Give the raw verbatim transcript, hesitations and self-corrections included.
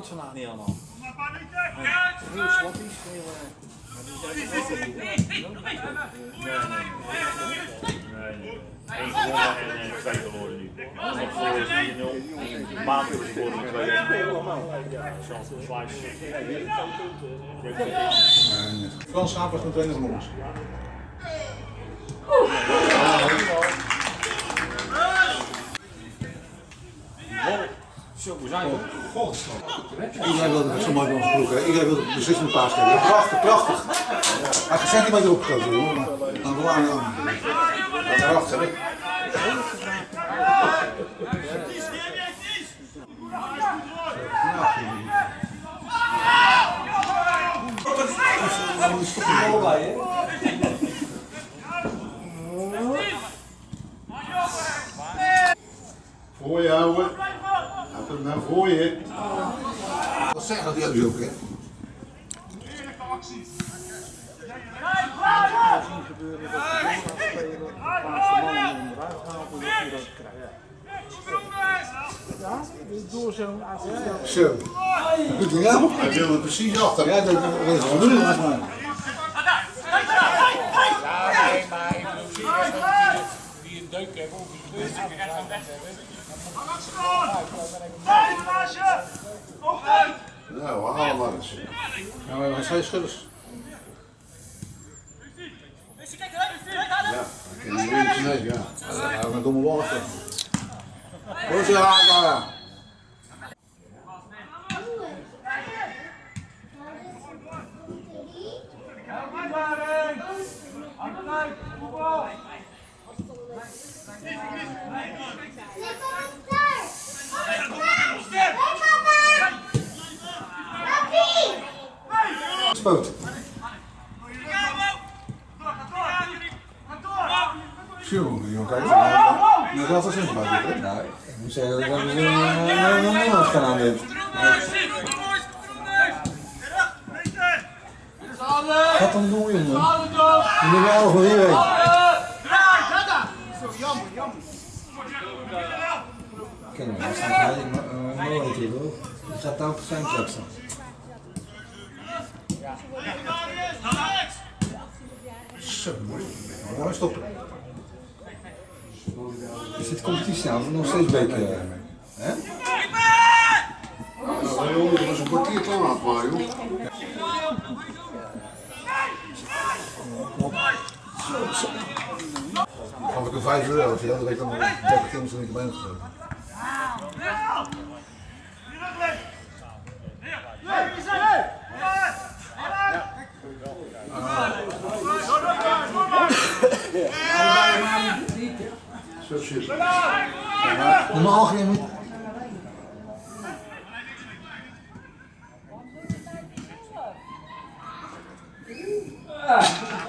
het vandaag niet allemaal. Heel slappies, heel... Nee, nee. Eén gewonnen en twee verloren nu. Nog voor vier nul. Maand is het voor de twee nul. Zelfs een slice. Frans Schaap was mijn trainer van ons. Zo, hoe zijn we? God. Iedereen wilde het zo mooi bij ons ploeg. Iedereen wilde het beslissende paas geven. Prachtig, prachtig. Hij heeft geen centimeter opgekozen, jongen. Maar we waren aan. Daarachter, hè? Voor je houden. Laat hem naar voor je. Wat zeggen dat hij ook, hè? Heerlijke actie. zien gebeuren dat de doorgaanspelen de laatste man onderuit gehaald en dat hij dat krijgt. Ja, door zo'n afstand. Zo. Doet hij nou? Hij wilde precies achter. Ja, dat is wel moeilijk, maar. Ja, nee, maar ik bedoel, serieus, die een deuk hebben of die gebeurt aan de hebben. Nou, we halen maar eens. Ja, maar hij zijn schudders. Ja, ik ken hem niet nee, ja. Ja, met domme bal achter. Hoe is je aan, daar? Spoot. Jongen, jongen, kijk eens. Nu gaat het zin maar hè? Nou, ik moet zeggen dat ik wel een Nederlands kanaal heb. Wat dan doen, jongen? Je moet wel gewoon hier weten. Ik ken hem, hij staat hij mooi natuurlijk hoor. Die gaat daar op zijn plek staan. Zo, mooi. Mooi stoppen. Is dit competitie nou? Nog steeds beker? Hè? Nou, jongen, dat was een kwartier klaar aan het maken, joh. Gaf ik een vijf euro, ja, dat weet ik dan dertig teams niet bijna gegeven. Zo shit. Normaal ga je niet. Ah!